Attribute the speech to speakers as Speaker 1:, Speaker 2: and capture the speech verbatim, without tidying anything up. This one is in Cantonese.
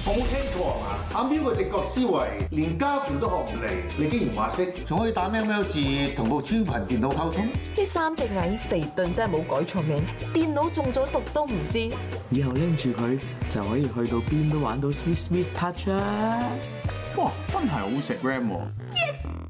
Speaker 1: 我冇聽錯啊嘛？阿喵個直覺思維連交橋都學唔嚟，你竟然話識，仲可以打喵喵字同部超頻電腦溝通？
Speaker 2: 呢三隻蟻肥頓真係冇改錯名，電腦中咗毒都唔知。
Speaker 3: 以後拎住佢就可以去到邊都玩到 Swiss Miss Touch 啦！
Speaker 4: 哇，真係好食 RAM 喎！
Speaker 2: Yes。